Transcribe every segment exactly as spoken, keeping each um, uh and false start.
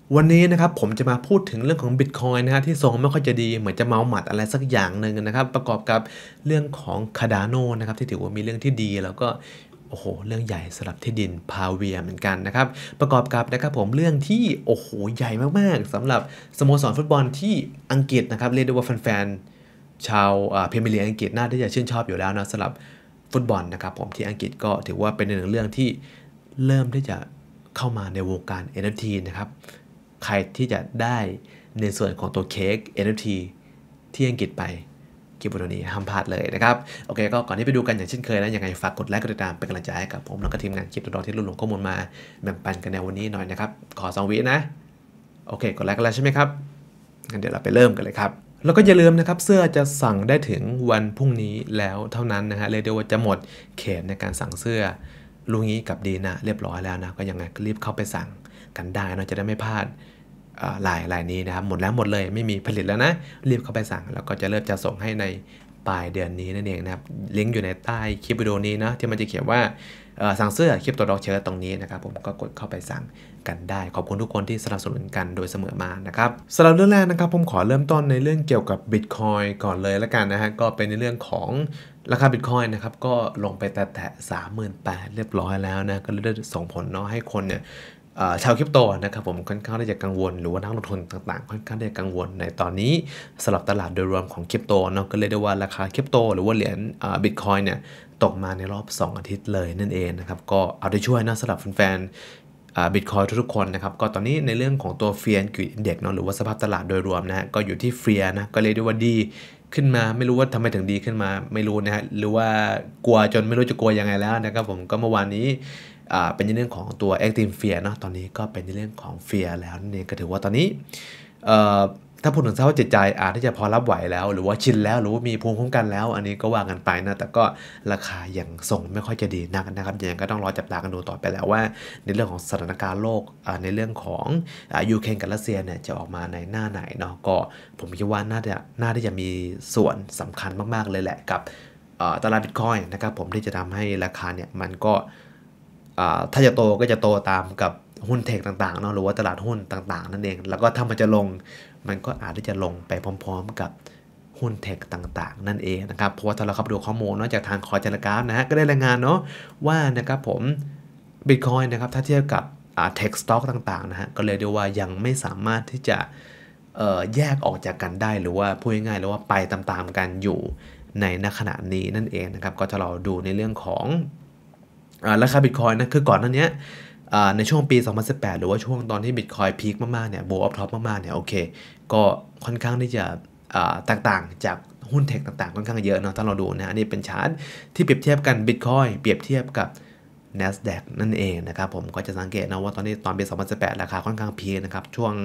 วันนี้นะครับผมจะมาพูดถึงเรื่องของ Bitcoin นะฮะที่ทรงไม่ค่อยจะดีเหมือนจะเมาหมัดอะไรสักอย่างหนึ่งนะครับประกอบกับเรื่องของ Cardano นะครับที่ถือว่ามีเรื่องที่ดีแล้วก็โอ้โหเรื่องใหญ่สำหรับที่ดินพาเวียเหมือนกันนะครับประกอบกับนะครับผมเรื่องที่โอ้โหใหญ่มากๆสำหรับสโมสรฟุตบอลที่อังกฤษนะครับเรียกได้ว่าแฟนๆชาวพรีเมียร์ลีกอังกฤษน่าที่จะชื่นชอบอยู่แล้วนะสำหรับฟุตบอลนะครับผมที่อังกฤษก็ถือว่าเป็นหนึ่งเรื่องที่เริ่มที่จะเข้ามาในวงการ เอ็น เอฟ ที นะครับใครที่จะได้ในส่วนของตัวเค้ก เอ็น เอฟ ที ที่อังกฤษไปคลิปวิดีโอนี้ห้ามพลาดเลยนะครับโอเคก็ก่อนที่ไปดูกันอย่างเช่นเคยนะยังไงฝากกดไลค์กดติดตามเป็นกำลังใจให้กับผมแล้วก็ทีมงานคลิปตัวดอที่รวบรวมข้อมูลมาแบ่งปันกันในวันนี้หน่อยนะครับขอสองวินะโอเคกดไลค์กันแล้วใช่ไหมครับงั้นเดี๋ยวเราไปเริ่มกันเลยครับแล้วก็อย่าลืมนะครับเสื้อจะสั่งได้ถึงวันพรุ่งนี้แล้วเท่านั้นนะฮะเรียกได้ว่าจะหมดเขตในการสั่งเสื้อลุงนี้กับดีนะเรียบร้อยแล้วนะก็ยังไงก็รีบเข้าไปสั่งกันได้นะจะได้ไม่พลาดลายลายนี้นะครับหมดแล้วหมดเลยไม่มีผลิตแล้วนะรีบเข้าไปสั่งแล้วก็จะเริ่มจะส่งให้ในปลายเดือนนี้นั่นเองนะครับลิงก์อยู่ในใต้คลิปวิดีโอนี้นะที่มันจะเขียนว่าสั่งเสื้อคลิปตัวดอกเชิร์ตตรงนี้นะครับผมก็กดเข้าไปสั่งกันได้ขอบคุณทุกคนที่สนับสนุนกันโดยเสมอมานะครับสำหรับเรื่องแรกนะครับผมขอเริ่มต้นในเรื่องเกี่ยวกับ Bitcoin ก่อนเลยแล้วกันนะฮะก็เป็นในเรื่องของราคา Bitcoin นะครับก็ลงไปแตะๆ สามหมื่นแปดพัน เรียบร้อยแล้วนะก็ได้ส่งผลเนาะให้คนเนี่ยชาวคริปโตนะครับผมค่อนข้างที่จะกังวลหรือว่านักลงทุนต่างๆค่อนข้างที่จะกังวลในตอนนี้สำหรับตลาดโดยรวมของคริปโตเนาะก็เลยได้ว่าราคาคริปโตหรือว่าเหรียญบิตคอยน์เนี่ยตกมาในรอบสองอาทิตย์เลยนั่นเองนะครับก็เอาใจช่วยนะสำหรับแฟนๆบิตคอยทุกๆคนนะครับก็ตอนนี้ในเรื่องของตัวเฟียร์กิอินเด็กซ์เนาะหรือว่าสภาพตลาดโดยรวมนะฮะก็อยู่ที่เฟียร์นะก็เลยได้ว่าดีขึ้นมาไม่รู้ว่าทำไมถึงดีขึ้นมาไม่รู้นะฮะหรือว่ากลัวจนไม่รู้จะกลัวยังไงแล้วนะครับผมก็เมื่อวานนี้เป็นในเรื่องของตัว Active Fear เนาะตอนนี้ก็เป็นในเรื่องของ Fear แล้วนั่นเองก็ถือว่าตอนนี้ถ้าพูดถึงสภาพจิตใจอาจที่จะพอรับไหวแล้วหรือว่าชินแล้วหรือว่ามีภูมิคุ้มกันแล้วอันนี้ก็ว่ากันไปนะแต่ก็ราคาอย่างส่งไม่ค่อยจะดีนักนะครับยังก็ต้องรอจับตากันดูต่อไปแล้วว่าในเรื่องของสถานการณ์โลกในเรื่องของยูเครนกับรัสเซียเนี่ยจะออกมาในหน้าไหนเนาะก็ผมคิดว่าน่าจะน่าที่จะมีส่วนสำคัญมากๆเลยแหละกับตลาดบิตคอยน์นะครับผมที่จะทำให้ราคาเนี่ยมันก็ถ้าจะโตก็จะโตตามกับหุ้นเทคต่างๆเนาะหรือว่าตลาดหุ้นต่างๆนั่นเองแล้วก็ถ้ามันจะลงมันก็อาจที่จะลงไปพร้อมๆกับหุ้นเทคต่างๆนั่นเองนะครับเพราะว่าถ้าเราเข้าไปดูข้อมูลนอกจากทางคอยเจรกราฟนะฮะก็ได้รายงานเนาะว่านะครับผม Bitcoin นะครับถ้าเทียบกับเทคสต็อกต่างๆนะฮะก็เลยได้ว่ายังไม่สามารถที่จะแยกออกจากกันได้หรือว่าพูดง่ายๆหรือว่าไปตามๆกันอยู่ในณขณะนี้นั่นเองนะครับก็จะเราดูในเรื่องของราคา Bitcoin นะคือก่อนหน้านี้ในช่วงปีสองพันสิบแปดหรือว่าช่วงตอนที่ Bitcoin พีคมากๆเนี่ยโบว์ออฟท็อปมากๆเนี่ยโอเคก็ค่อนข้างที่จะแตกต่างจากหุ้นเทคต่างๆค่อนข้างเยอะเนาะถ้าเราดูนะอันนี้เป็นชาร์ตที่เปรียบเทียบกัน Bitcoin เปรียบเทียบกับ NASDAQ นั่นเองนะครับผมก็จะสังเกตนะว่าตอนนี้ตอนปีสองพันสิบแปดราคาค่อนข้างพีคนะครับช่วง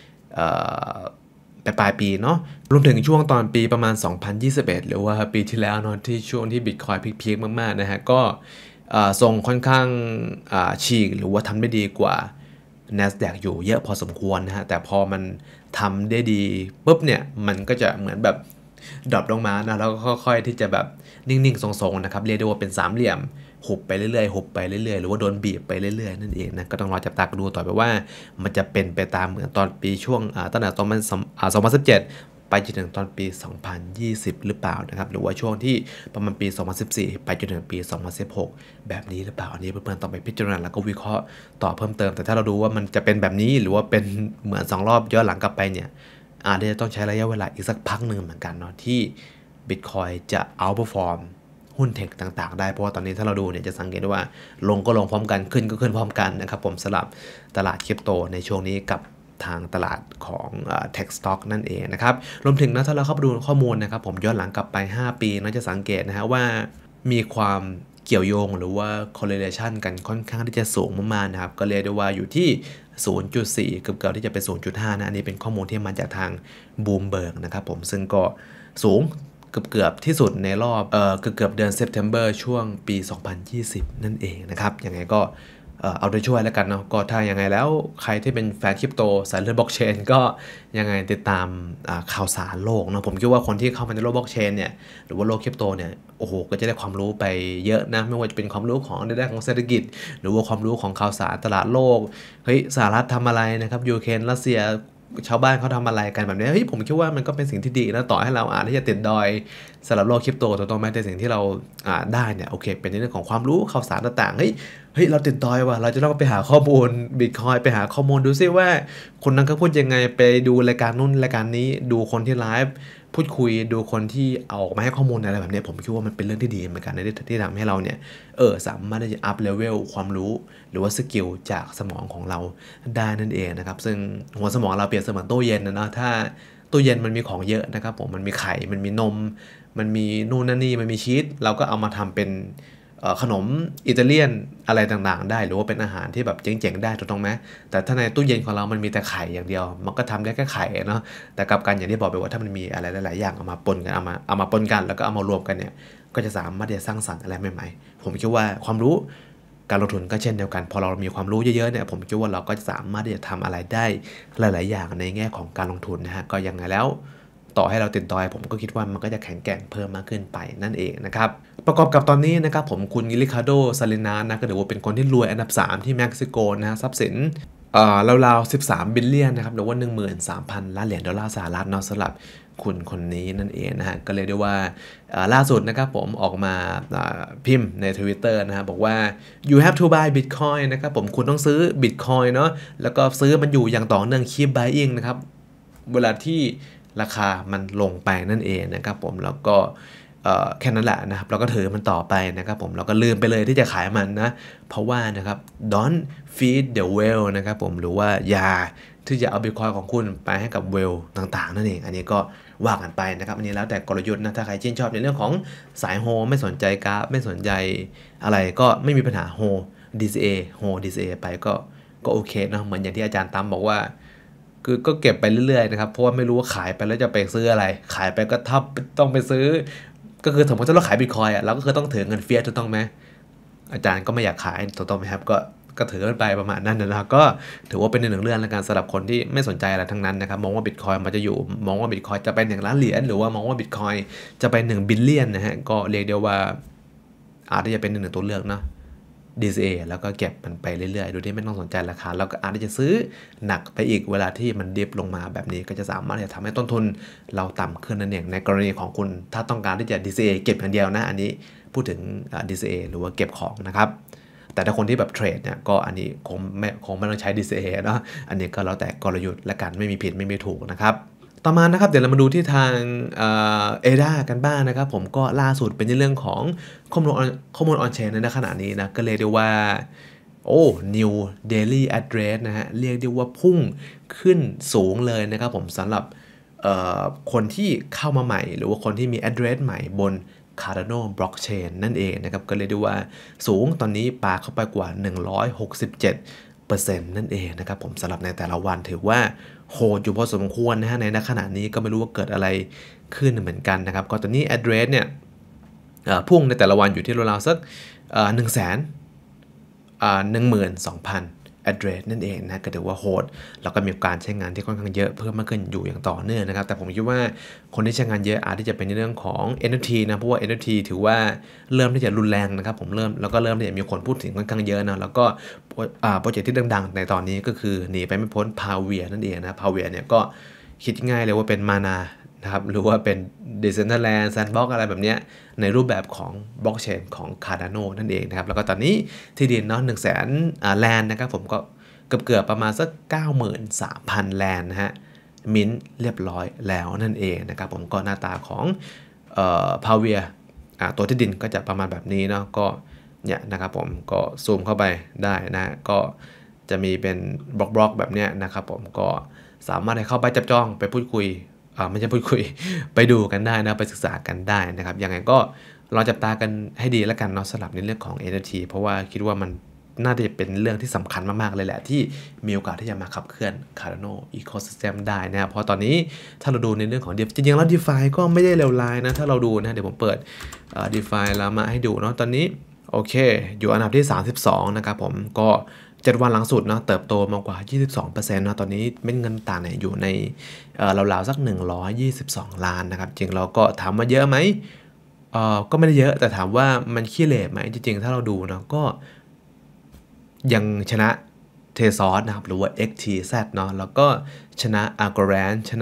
ปลายปีเนาะรวมถึงช่วงตอนปีประมาณสองพันยี่สิบเอ็ดหรือว่าปีที่แล้วเนาะที่ช่วงที่ Bitcoin พีคๆมากๆนะฮะก็ทรงค่อนข้างฉีกหรือว่าทำได้ดีกว่า NASDAQ อยู่เยอะพอสมควรนะฮะแต่พอมันทำได้ดีปุ๊บเนี่ยมันก็จะเหมือนแบบดรอปลงมานะแล้วก็ค่อยๆที่จะแบบนิ่งๆทรงๆนะครับเรียกได้ว่าเป็นสามเหลี่ยมหุบไปเรื่อยๆหุบไปเรื่อยๆหรือว่าโดนบีบไปเรื่อยๆนั่นเองนะก็ต้องรอจับตาดูต่อไปว่ามันจะเป็นไปตามเหมือนตอนปีช่วงตั้งแต่ตอนมันสองพันสิบเจ็ดไปจนถึงตอนปีสองพันยี่สิบหรือเปล่านะครับหรือว่าช่วงที่ประมาณปีสองพันสิบสี่ไปจนถึงปีสองพันสิบหกแบบนี้หรือเปล่าอันนี้เพื่อนๆต้องไปพิจารณาแล้วก็วิเคราะห์ต่อเพิ่มเติมแต่ถ้าเราดูว่ามันจะเป็นแบบนี้หรือว่าเป็นเหมือนสองรอบย้อนหลังกลับไปเนี่ยอาจจะต้องใช้ระยะเวลาอีกสักพักหนึ่งเหมือนกันเนาะที่ Bitcoin จะ outperform หุ้นเทคต่างๆได้เพราะว่าตอนนี้ถ้าเราดูเนี่ยจะสังเกตได้ว่าลงก็ลงพร้อมกันขึ้นก็ขึ้นพร้อมกันนะครับผมสำหรับตลาดคริปโตในช่วงนี้กับทางตลาดของเทคสต็อกนั่นเองนะครับรวมถึงนะถ้าเราเข้าไปดูข้อมูลนะครับผมย้อนหลังกลับไปห้าปีเราจะสังเกตนะฮะว่ามีความเกี่ยวโยงหรือว่า correlation กันค่อนข้างที่จะสูงมากๆนะครับก็เรียกได้ว่าอยู่ที่ ศูนย์จุดสี่ เกือบๆที่จะเป็น ศูนย์จุดห้า นะอันนี้เป็นข้อมูลที่มาจากทาง Bloomberg นะครับผมซึ่งก็สูงเกือบๆที่สุดในรอบเอ่อเกือบๆเดือน September ช่วงปี สองพันยี่สิบ นั่นเองนะครับยังไงก็เอาใจช่วยแล้วกันเนาะก็ถ้ายังไงแล้วใครที่เป็นแฟนคริปโตสายเลือดบล็อกเชนก็ยังไงติดตามข่าวสารโลกเนาะผมคิดว่าคนที่เข้ามาในโลกบล็อกเชนเนี่ยหรือว่าโลกคริปโตเนี่ยโอ้โหก็จะได้ความรู้ไปเยอะนะไม่ว่าจะเป็นความรู้ของในด้านของเศรษฐกิจหรือว่าความรู้ของข่าวสารตลาดโลกเฮ้ยสหรัฐทำอะไรนะครับยูเครนรัสเซียชาวบ้านเขาทำอะไรกันแบบนี้เฮ้ยผมคิดว่ามันก็เป็นสิ่งที่ดีนะต่อให้เราอาจที่จะติดดอยสำหรับโลกคริปโตถูกต้องไหมแต่สิ่งที่เราอ่าได้เนี่ยโอเคเป็นในเรื่องของความรู้ข่าวสารต่างๆเฮ้ยเฮ้ยเราติดดอยว่ะเราจะต้องไปหาข้อมูลบิตคอยไปหาข้อมูลดูซิว่าคนนั้นเขาพูดยังไงไปดูรายการนู้นรายการนี้ดูคนที่ไลฟ์พูดคุยดูคนที่เอามาให้ข้อมูลอะไรแบบนี้ผมคิดว่ามันเป็นเรื่องที่ดีเหมือนกันในที่ทำให้เราเนี่ยเออสามารถที่จะอัพเลเวลความรู้หรือว่าสกิลจากสมองของเราได้นั่นเองนะครับซึ่งหัวสมองเราเปรียบเสมือนตู้เย็นนะเนาะถ้าตู้เย็นมันมีของเยอะนะครับผมมันมีไข่มันมีนมมันมีนู่นนั่นนี่มันมีชีสเราก็เอามาทำเป็นขนมอิตาเลียนอะไรต่างๆได้หรือว่าเป็นอาหารที่แบบเจ๋งๆได้ถูกต้องไหมแต่ถ้าในตู้เย็นของเรามันมีแต่ไข่อย่างเดียวมันก็ทำได้แค่ไข่เนาะแต่กับกันอย่างที่บอกไปว่าถ้ามันมีอะไรหลายๆอย่างเอามาปนกันเอามาเอามาปนกันแล้วก็เอามารวมกันเนี่ยก็จะสามารถที่จะสร้างสรรค์อะไรใหม่ๆผมคิดว่าความรู้การลงทุนก็เช่นเดียวกันพอเรามีความรู้เยอะๆเนี่ยผมคิดว่าเราก็จะสามารถที่จะทำอะไรได้หลายๆอย่างในแง่ของการลงทุนนะฮะก็ยังไงแล้วต่อให้เราติดดอยผมก็คิดว่ามันก็จะแข็งแกร่งเพิ่มมากขึ้นไปนั่นเองนะครับประกอบกับตอนนี้นะครับผมคุณริคาร์โดซาลินานะก็ถือว่าเป็นคนที่รวยอันดับสามที่เม็กซิโกนะฮะทรัพย์สินเอ่อราวๆสิบสามบิลเลียนนะครับหรือว่า หนึ่งหมื่นสามพัน ล้านเหรียญดอลลาร์สหรัฐเนาะสำหรับคุณคนนี้นั่นเองนะฮะก็เลยได้ว่าล่าสุดนะครับผมออกมาพิมพ์ใน Twitter นะฮะบอกว่า you have to buy Bitcoin นะครับผมคุณต้องซื้อ Bitcoin เนาะแล้วก็ซื้อมันอยู่อย่างต่อเนื่อง keep buying นะครับเวลาที่ราคามันลงไปนั่นเองนะครับผมแล้วก็แค่นั้นแหละนะครับเราก็ถือมันต่อไปนะครับผมเราก็ลืมไปเลยที่จะขายมันนะเพราะว่านะครับ don't feed the whale นะครับผมหรือว่าอย่าที่จะเอาบิตคอยของคุณไปให้กับเวลต่างๆนั่นเองอันนี้ก็ว่ากันไปนะครับอันนี้แล้วแต่กลยุทธ์นะถ้าใครชื่นชอบในเรื่องของสายโฮไม่สนใจกราฟไม่สนใจอะไรก็ไม่มีปัญหาโฮ ดี ซี เอ โฮ ดี ซี เอ ไปก็ก็โอเคนะเหมือนอย่างที่อาจารย์ตั้มบอกว่าคือก็เก็บไปเรื่อยๆนะครับเพราะว่าไม่รู้ว่าขายไปแล้วจะไปซื้ออะไรขายไปก็ทับต้องไปซื้อก็คือสมมติถ้าเราขายบิตคอยอ่ะเราก็คือต้องถือเงินเฟียสถูกต้องไหมอาจารย์ก็ไม่อยากขายถูกต้องไหมครับก็ก็ถือกันไปประมาณนั้นนะครับก็ถือว่าเป็นหนึ่งเรื่องในการสำหรับคนที่ไม่สนใจอะไรทั้งนั้นนะครับมองว่าบิตคอยมันจะอยู่มองว่าบิตคอยจะไปหนึ่งล้านเหรียญหรือว่ามองว่าบิตคอยจะไปหนึ่งบิลเลียนนะฮะก็เรียกได้ว่าอาจจะเป็นหนึ่งตัวเลือกนะดี ซี เอ แล้วก็เก็บมันไปเรื่อยๆโดยที่ไม่ต้องสนใจราคาแล้วก็อาจจะซื้อหนักไปอีกเวลาที่มันดิฟลงมาแบบนี้ก็จะสามารถจะทำให้ต้นทุนเราต่ำขึ้นนั่นเองในกรณีของคุณถ้าต้องการที่จะ ดี ซี เอ เก็บอย่างเดียวนะอันนี้พูดถึง ดี ซี เอ หรือว่าเก็บของนะครับแต่ถ้าคนที่แบบเทรดเนี่ยก็อันนี้คงไม่คงไม่ต้องใช้ ดี ซี เอ เนาะอันนี้ก็แล้วแต่กลยุทธ์และกันไม่มีผิดไม่มีถูกนะครับต่อมานะครับเดี๋ยวเรามาดูที่ทางเอด้ากันบ้างนะครับผมก็ล่าสุดเป็นในเรื่องของข้อมูลข้อมูลออนเชนในขณะนี้นะก็เรียกได้ว่าโอ้ new daily address นะฮะเรียกได้ว่าพุ่งขึ้นสูงเลยนะครับผมสำหรับคนที่เข้ามาใหม่หรือว่าคนที่มี address ใหม่บน Cardano Blockchain นั่นเองนะครับก็เรียกได้ว่าสูงตอนนี้ปาเข้าไปกว่าหนึ่งร้อยหกสิบเจ็ดเปอร์เซ็นต์ นั่นเองนะครับผมสำหรับในแต่ละวันถือว่าโหดอยู่พอสมควรนะฮะในขณะนี้ก็ไม่รู้ว่าเกิดอะไรขึ้นเหมือนกันนะครับก็ตอนนี้ address เนี่ยพุ่งในแต่ละวันอยู่ที่ราวๆสักหนึ่งแสนหนึ่งหมื่นสองพัน address นั่นเองนะก็ถือว่าโหดแล้วก็มีการใช้งานที่ค่อนข้างเยอะเพิ่มมากขึ้นอยู่อย่างต่อเนื่องนะครับแต่ผมคิดว่าคนที่ใช้งานเยอะอาจที่จะเป็นในเรื่องของ เอ็น เอฟ ที นะเพราะว่า เอ็น เอฟ ที ถือว่าเริ่มที่จะรุนแรงนะครับผมเริ่มแล้วก็เริ่มที่จะมีคนพูดถึงค่อนข้างเยอะนะแล้วก็โปรเจกต์ที่ดังๆในตอนนี้ก็คือหนีไปไม่พ้น Pavia นั่นเองนะ Pavia เนี่ยก็คิดง่ายเลยว่าเป็นมานานะครับหรือว่าเป็น Decentraland Sandbox อะไรแบบนี้ในรูปแบบของบล็อกเชนของ Cardano นั่นเองนะครับแล้วก็ตอนนี้ที่ดินเนาะหนึ่งแสนแลนด์นะครับผมก็เกือบเกือบประมาณสัก เก้าหมื่นสามพัน แลนด์นะฮะมิ้นเรียบร้อยแล้วนั่นเองนะครับผมก็หน้าตาของเอ่อ Pavia อ่าตัวที่ดินก็จะประมาณแบบนี้เนาะก็เนี่ยนะครับผมก็ซูมเข้าไปได้นะก็จะมีเป็นบล็อกๆแบบเนี้ยนะครับผมก็สามารถให้เข้าไปจับจ้องไปพูดคุยอ่าไม่ใช่พูดคุยไปดูกันได้นะไปศึกษากันได้นะครับยังไงก็รอจับตากันให้ดีแล้วกันเนาะสำหรับในเรื่องของ เอ็น เอฟ ที เพราะว่าคิดว่ามันน่าจะเป็นเรื่องที่สำคัญมากๆเลยแหละที่มีโอกาสที่จะมาขับเคลื่อน Cardano Ecosystem ได้นะเพราะตอนนี้ถ้าเราดูในเรื่องของ DeFi จริงๆแล้ว DeFi ก็ไม่ได้เลวร้ายนะถ้าเราดูนะเดี๋ยวผมเปิด DeFi แล้วมาให้ดูเนาะตอนนี้โอเคอยู่อันดับที่สามสิบสองนะครับผมก็เจ็ดวันหลังสุดเนาะเติบโตมากกว่า ยี่สิบสองเปอร์เซ็นต์ นะตอนนี้เม็ดเงินต่างเนี่ยอยู่ในเอ่อราวๆสักหนึ่งร้อยยี่สิบสองล้านนะครับจริงเราก็ถามว่าเยอะไหมเอ่อก็ไม่ได้เยอะแต่ถามว่ามันขี้เหร่ไหมจริงๆถ้าเราดูเนาะก็ยังชนะเทซอสนะครับหรือว่า เอ็กซ์ ที แซด เนาะแล้วก็ชนะ Algorand ชนะ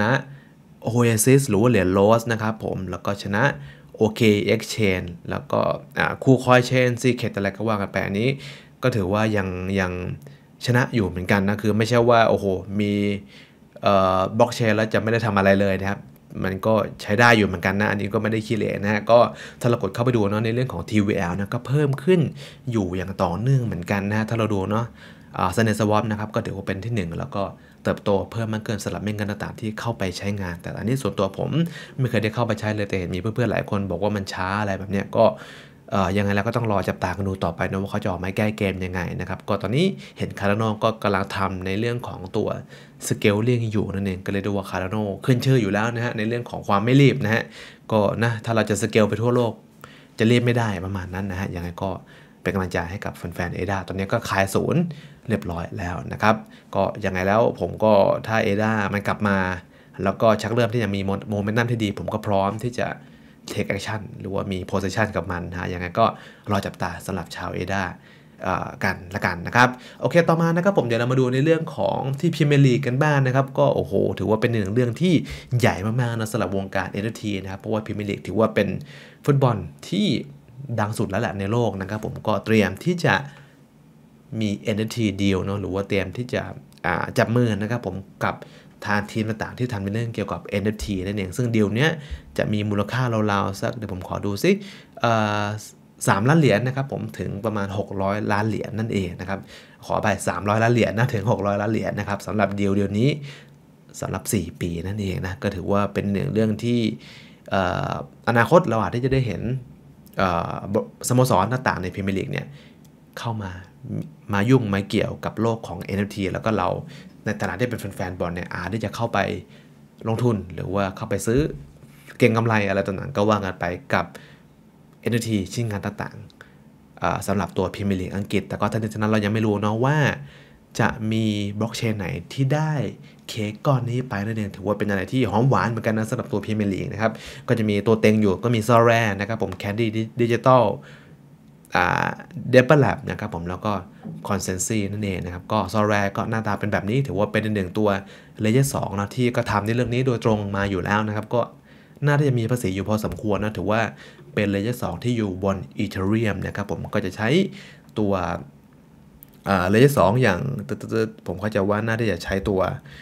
Oasis หรือว่าเหรียญ Rose นะครับผมแล้วก็ชนะ โอ เค Exchange แล้วก็อ่า KuCoin Chain Secret อะไรก็ว่ากันไปอันนี้ก็ถือว่ายังยังชนะอยู่เหมือนกันนะคือไม่ใช่ว่าโอ้โหมีเอ่อบล็อกเชนแล้วจะไม่ได้ทำอะไรเลยนะครับมันก็ใช้ได้อยู่เหมือนกันนะอันนี้ก็ไม่ได้ขี้เหร่นะฮะก็ถ้าเรากดเข้าไปดูเนาะในเรื่องของ ที วี แอล นะก็เพิ่มขึ้นอยู่อย่างต่อเนื่องเหมือนกันนะฮะถ้าเราดูเนาะอ่า Sunday Swap นะครับก็ถือว่าเป็นที่หนึ่งแล้วก็เติบโตเพิ่มมากเกินสำหรับเม็ดเงินต่างๆที่เข้าไปใช้งานแต่อันนี้ส่วนตัวผมไม่เคยได้เข้าไปใช้เลยแต่เห็นมีเพื่อนๆหลายคนบอกว่ามันช้าอะไรแบบเนี้ยก็เอ่อยังไงแล้วก็ต้องรอจับตากันดูต่อไปนะว่าเขาจะออกมาแก้เกมยังไงนะครับก็ตอนนี้เห็น Cardano ก็กำลังทำในเรื่องของตัว Scaling อยู่นั่นเองก็เลยดูว่า Cardano ขึ้นชื่ออยู่แล้วนะฮะในเรื่องของความไม่รีบนะฮะก็นะถ้าเราจะ scale ไปทั่วโลกจะรีบไม่ได้ประมาณนั้นนะฮะยังไงก็เป็นกำลังใจให้กับแฟนๆ เอ ดี เอ ตอนนี้ก็ขายศูนย์เรียบร้อยแล้วนะครับก็ยังไงแล้วผมก็ถ้า เอ ดี เอ มันกลับมาแล้วก็ชักเริ่มที่จะมีโมเมนตัมที่ดีผมก็พร้อมที่จะ take action หรือว่ามี position กับมันนะยังไงก็รอจับตาสำหรับชาว เอ ดี เอ กันละกันนะครับโอเคต่อมานะครับผมเดี๋ยวเรามาดูในเรื่องของที่พรีเมียร์ลีกกันบ้างนะครับก็โอ้โหถือว่าเป็นหนึ่งเรื่องที่ใหญ่มากๆนะสำหรับวงการ เอ็น เอฟ ที นะครับเพราะว่าพรีเมียร์ลีกถือว่าเป็นฟุตบอลที่ดังสุดแล้วแหละในโลกนะครับผมก็เตรียมที่จะมี เอ็น เอฟ ที deal เนาะหรือว่าเตรียมที่จะจับมือนะครับผมกับทางทีมต่างๆที่ทำในเรื่องเกี่ยวกับ เอ็น เอฟ ที นั่นเองซึ่งดีลเนี้ยจะมีมูลค่าราวๆสักเดี๋ยวผมขอดูซิสามล้านเหรียญนะครับผมถึงประมาณหกร้อยล้านเหรียญนั่นเองนะครับขอไปสามร้อยล้านเหรียญนะถึงหกร้อยล้านเหรียญนะครับสำหรับดีลเดียวนี้สำหรับสี่ปีนั่นเองนะก็ถือว่าเป็นหนึ่งเรื่องที่อนาคตเราอาจจะได้เห็นสโมสรต่างๆในพรีเมียร์ลีกเนี่ยเข้ามามายุ่งมาเกี่ยวกับโลกของ เอ็น เอฟ ที แล้วก็เราในฐานะที่เป็นแฟนๆบอลเนี่ยอาจที่จะเข้าไปลงทุนหรือว่าเข้าไปซื้อเก็งกำไรอะไรต่างๆก็ว่ากันไปกับ เอ็น เอฟ ที ชิ้นงานต่างๆสำหรับตัวพรีเมียร์ลีกอังกฤษแต่ก็ทั้งนี้ทั้งนั้นเรายังไม่รู้เนาะว่าจะมีบล็อกเชนไหนที่ได้เค้กก้อนนี้ไปนั่นเองถือว่าเป็นอะไรที่หอมหวานเหมือนกันนะสำหรับตัวพรีเมียร์ลีกนะครับก็จะมีตัวเต็งอยู่ก็มีซอแรนะครับผมแคนดี้ดิจิตอลเดปเปอร์แลบนะครับผมแล้วก็คอนเซนซีนั่นเองนะครับก็ซอแรก็หน้าตาเป็นแบบนี้ถือว่าเป็นหนึ่งตัวเลเยอร์สองนะที่ก็ทำในเรื่องนี้โดยตรงมาอยู่แล้วนะครับก็น่าที่จะมีภาษีอยู่พอสมควรนะถือว่าเป็นเลเยอร์สองที่อยู่บน Ethereum นะครับผมก็จะใช้ตัวเลเยอร์สองอย่างผมเข้าใจว่าน่าที่จะใช้ตัว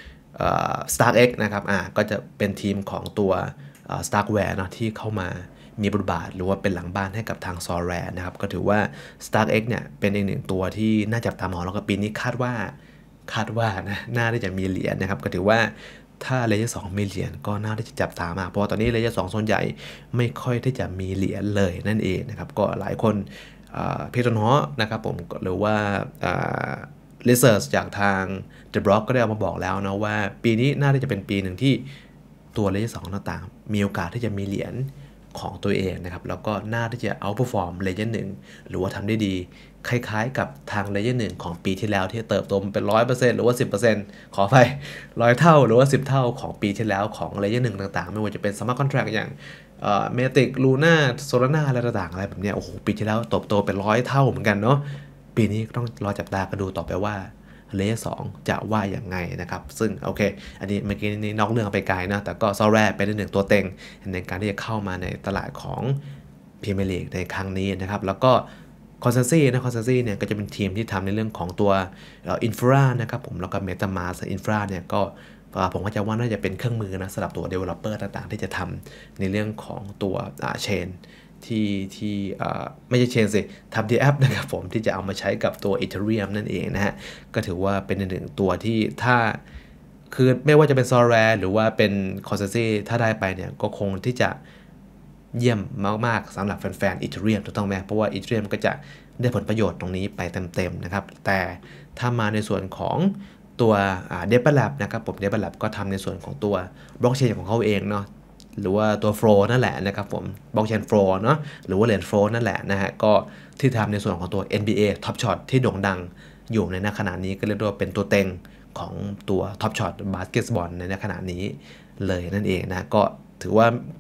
StarkX นะครับอ่าก็จะเป็นทีมของตัว Starkware นะที่เข้ามามีบทบาทหรือว่าเป็นหลังบ้านให้กับทาง Solr นะครับก็ถือว่า StarkX เนี่ยเป็นอีกหนึ่งตัวที่น่าจับตามองแล้วก็ปีนี้คาดว่าคาดว่านะน่าที่จะมีเหรียญนะครับก็ถือว่าถ้าเลเยอร์สองมีเหรียญก็น่าที่จะจับตามากเพราะตอนนี้เลเยอร์สองส่วนใหญ่ไม่ค่อยที่จะมีเหรียญเลยนั่นเองนะครับก็หลายคนเพจนฮอนะครับผมหรือว่ารีเสิร์ชจากทาง The Block ก็ได้เอามาบอกแล้วนะว่าปีนี้น่าจะเป็นปีหนึ่งที่ตัวเลเยอร์สองต่างๆมีโอกาสที่จะมีเหรียญของตัวเองนะครับแล้วก็น่าที่จะ outperform เลเยอร์หนึ่งหรือว่าทำได้ดีคล้ายๆกับทางเลเยอร์หนึ่งของปีที่แล้วที่เติบโตเป็น หนึ่งร้อยเปอร์เซ็นต์ หรือว่า สิบเปอร์เซ็นต์ ขอไปร้อยเท่าหรือว่าสิบเท่าของปีที่แล้วของเลเยอร์หนึ่งต่างๆไม่ว่าจะเป็น Smart Contract อย่างเอ่อ Matic Luna Solana อะไรต่างๆอะไรแบบเนี้ยโอ้โหปีที่แล้วเติบโตเป็นร้อยเท่าเหมือนกันเนาะปีนี้ต้องรอจับตากันดูต่อไปว่าเลเยอร์สองจะว่าอย่างไงนะครับซึ่งโอเคอันนี้เมื่อกี้นี้นอกเรื่องไปไกลนะแต่ก็ซอแรเป็นหนึ่งตัวเต็งในการที่จะเข้ามาในตลาดของพรีเมียร์ลีกในครั้งนี้นะครับแล้วก็คอนเซนซี่นะคอนเซนซี่เนี่ยก็จะเป็นทีมที่ทำในเรื่องของตัวอินฟรานะครับผมแล้วก็เมตามาสอินฟราเนี่ยก็ผมก็จะว่าน่าจะเป็นเครื่องมือนะสำหรับตัว developer ต่างๆที่จะทำในเรื่องของตัวเชนที่ที่ไม่ใช่เชนสิทำที่แอปนะครับผมที่จะเอามาใช้กับตัว Ethereum นั่นเองนะฮะก็ถือว่าเป็นหนึ่งตัวที่ถ้าคือไม่ว่าจะเป็น Solr หรือว่าเป็น Consensus ถ้าได้ไปเนี่ยก็คงที่จะเยี่ยมมากๆสำหรับแฟนๆ Ethereum ถูกต้องไหมเพราะว่า Ethereum ก็จะได้ผลประโยชน์ตรงนี้ไปเต็มๆนะครับแต่ถ้ามาในส่วนของตัว Dapper Lab นะครับผม Dapper Lab ก็ทำในส่วนของตัวบล็อกเชนของเขาเองเนาะหรือว่าตัว Flow นั่นแหละนะครับผมบล็อกเชน Flow เนาะหรือว่าเหรียญ Flow นั่นแหละนะฮะก็ที่ทำในส่วนของตัว เอ็น บี เอ Top Shot ที่โด่งดังอยู่ในณขณะนี้ก็เรียกว่าเป็นตัวเต็งของตัว Top Shot Basketball ในณขณะนี้เลยนั่นเองนะก็ถือว่า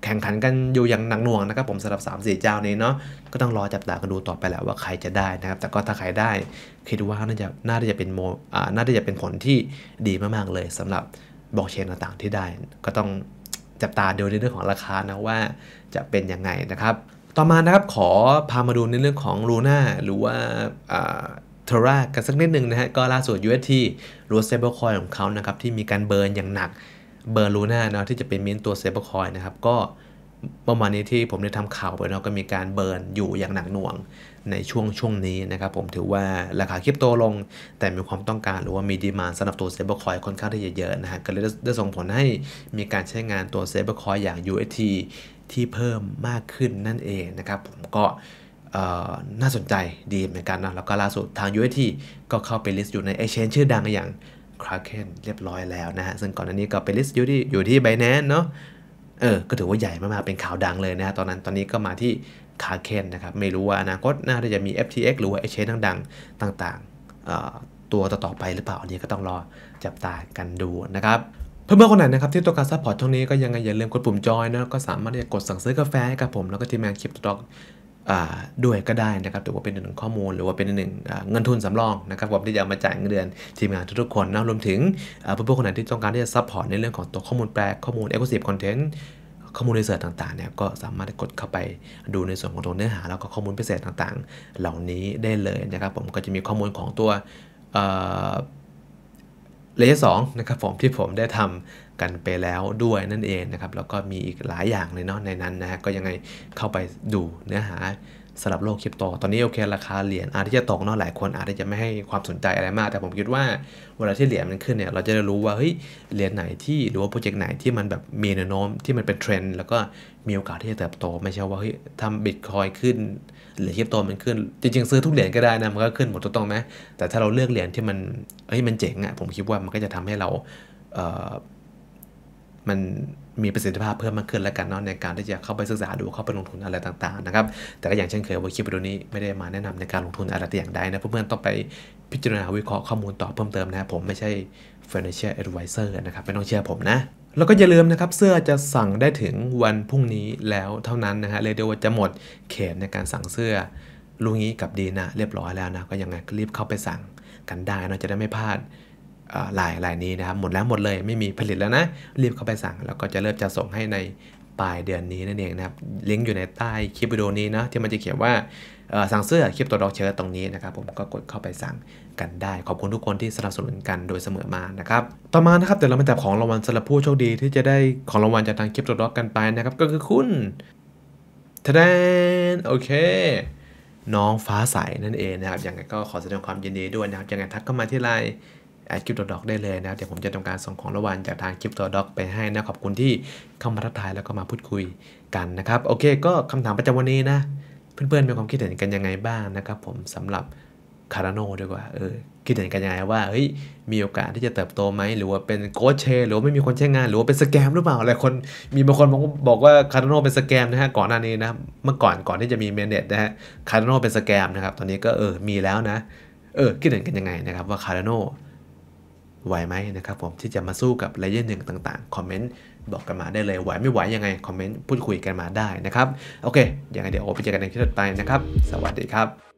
แข่งขันกันอยู่อย่างหนักหน่วงนะครับผมสำหรับ สามสี่ เจ้านี้เนาะก็ต้องรอจับตากันดูต่อไปแหละว่าใครจะได้นะครับแต่ก็ถ้าใครได้คิดว่าน่าจะน่าจะเป็นโมอ่าน่าจะเป็นผลที่ดีมากๆเลยสำหรับบล็อกเชนต่างๆที่ได้ก็ต้องจับตาดูในเรื่องของราคานะว่าจะเป็นยังไงนะครับต่อมานะครับขอพามาดูในเรื่องของ Luna หรือว่าเทรากันสักนิดนึงนะฮะก็ล่าสุด ยู เอส ที หรือ stablecoin ของเขานะครับที่มีการเบิร์นอย่างหนักเบิร์น Luna นะที่จะเป็นมินตัว stablecoin นะครับก็ประมาณนี้ที่ผมได้ทำข่าวไปเนาะก็มีการเบิร์นอยู่อย่างหนักหน่วงในช่วงช่วงนี้นะครับผมถือว่าราคาคริปโตลงแต่มีความต้องการหรือว่ามีดีมานด์สำหรับตัว stablecoin ค่อนข้างที่จะเยอะนะฮะก็เลยได้ส่งผลให้มีการใช้งานตัว stablecoin อย่าง ยู เอส ที ที่เพิ่มมากขึ้นนั่นเองนะครับผมก็น่าสนใจดีเหมือนกันนะแล้วก็ล่าสุดทาง ยู เอส ที ก็เข้าไปลิสต์อยู่ใน exchange ชื่อดังอย่าง Kraken เรียบร้อยแล้วนะฮะซึ่งก่อนหน้านี้ก็ไปลิสต์อยู่ที่อยู่ที่ Binance เนาะเออก็ถือว่าใหญ่มากๆเป็นข่าวดังเลยนะฮะตอนนั้นตอนนี้ก็มาที่ Kraken นะครับไม่รู้ว่าอนาคตน่าจะมี เอฟ ที เอ็กซ์ หรือว่า exchange ดังๆต่างๆตัวต่อๆไปหรือเปล่าอันนี้ก็ต้องรอจับตากันดูนะครับเพื่อนๆคนไหนนะครับที่ต้องการซัพพอร์ตช่องนี้ก็ยังไงอย่าลืมกดปุ่มจอยนะก็สามารถที่จะกดสั่งซื้อกาแฟให้กับผมแล้วก็ทีมงานคลิปต็อกด้วยก็ได้นะครับถือว่าเป็นหนึ่งข้อมูลหรือว่าเป็นหนึ่งเงินทุนสำรองนะครับผมที่จะมาจ่ายเงินเดือนทีมงานทุกๆคนนะรวมถึงเพื่อนๆคนไหนที่ต้องการที่จะซัพพอร์ตในเรื่องของตัวข้อมูลแปลข้อมูล Exclusive Content ข้อมูลรีเสิร์ชต่างๆเนี่ยก็สามารถกดเข้าไปดูในส่วนของตัวเนื้อหาแล้วก็ข้อมูลพิเศษต่างๆเหล่านี้ได้เลยนะครับผมก็จะมีข้อมูลของตัวเลเยอร์สองนะครับผมที่ผมได้ทำกันไปแล้วด้วยนั่นเองนะครับแล้วก็มีอีกหลายอย่างเลยเนาะในนั้นนะฮะก็ยังไงเข้าไปดูเนื้อหาสำหรับโลกคริปโตตอนนี้โอเคราคาเหรียญอาจจะตกเนาะหลายคนอาจจะไม่ให้ความสนใจอะไรมากแต่ผมคิดว่าเวลาที่เหรียญมันขึ้นเนี่ยเราจะได้รู้ว่าเฮ้ยเหรียญไหนที่หรือว่าโปรเจกต์ไหนที่มันแบบมีแนวโน้มที่มันเป็นเทรนด์แล้วก็มีโอกาสที่จะเติบโตไม่ใช่ว่าเฮ้ยทำบิตคอยขึ้นเหรียญคริปโตมันขึ้นจริงๆซื้อทุกเหรียญก็ได้นะมันก็ขึ้นหมดถูกต้องไหมแต่ถ้าเราเลือกเหรียญที่มันเฮ้ยมันเจ๋งอ่ะผมคิดว่ามันก็จะทำให้เราเอ่อมันมีประสิทธิภาพเพิ่มมากขึ้นแล้วกันเนาะในการที่จะเข้าไปศึกษาดูเข้าไปลงทุนอะไรต่างๆนะครับแต่ก็อย่างเช่นเคยว่าคลิปวิดีโอนี้ไม่ได้มาแนะนำในการลงทุนอะไรแต่อย่างใดนะเพื่อนๆต้องไปพิจารณาวิเคราะห์ข้อมูลต่อเพิ่มเติมนะผมไม่ใช่ financial advisor นะครับไม่ต้องเชื่อผมนะแล้วก็อย่าลืมนะครับเสื้อจะสั่งได้ถึงวันพรุ่งนี้แล้วเท่านั้นนะฮะเรียกได้ว่าจะหมดเขตในการสั่งเสื้อลุงนี้กับดีนะเรียบร้อยแล้วนะก็ยังไงรีบเข้าไปสั่งกันได้นะจะได้ไม่พลาดลายลายนี้นะครับหมดแล้วหมดเลยไม่มีผลิตแล้วนะรีบเข้าไปสั่งแล้วก็จะเริ่มจะส่งให้ในปลายเดือนนี้นั่นเองนะครับลิงก์อยู่ในใต้คลิปวิดีโอนี้นะที่มันจะเขียนว่าสั่งเสื้อคลิปตัวดอกเชิร์ตตรงนี้นะครับผมก็กดเข้าไปสั่งกันได้ขอบคุณทุกคนที่สนับสนุนกันโดยเสมอมานะครับต่อมานะครับเดี๋ยวเรามาจับของรางวัลสำหรับผู้โชคดีที่จะได้ของรางวัลจากทางคลิปตัวดอกกันไปนะครับก็คือคุณทะแดนโอเคน้องฟ้าใสนั่นเองนะครับยังไงก็ขอแสดงความยินดีด้วยนะครับยังไงทักเข้ามาที่ไลน์แอดคริปโตด็อกได้เลยนะเดี๋ยวผมจะทำการส่งของรางวัลจากทางคริปโตด็อกไปให้นะขอบคุณที่เข้ามาทักทายแล้วก็มาพูดคุยกันนะครับโอเคก็คำถามประจำวันนี้นะเพื่อนๆมีความคิดเห็นกันยังไงบ้างนะครับผมสำหรับคาร์โนดีกว่าเออคิดเห็นกันยังไงว่าเฮ้ยมีโอกาสที่จะเติบโตไหมหรือว่าเป็นโกลด์เชนหรือว่าไม่มีคนใช้งานหรือว่าเป็นสแกมหรือเปล่าหลายคนมีบางคนบอกว่าคาร์โนเป็นสแกมนะฮะก่อนหน้านี้นะเมื่อก่อนก่อนที่จะมีเมนเน็ตนะฮะคาร์โนเป็นสแกมนะครับตอนนี้ก็เออมีแล้วนะเออคิดเห็นกันยังไงนะครับว่าคาร์โนไหวไหมนะครับผมที่จะมาสู้กับเลเยอร์หนึ่งต่างๆคอมเมนต์บอกกันมาได้เลยไหวไม่ไหวยังไงคอมเมนต์พูดคุยกันมาได้นะครับโอเคยังไงเดี๋ยวโอไปเจอกันในคลิปต่อไปนะครับสวัสดีครับ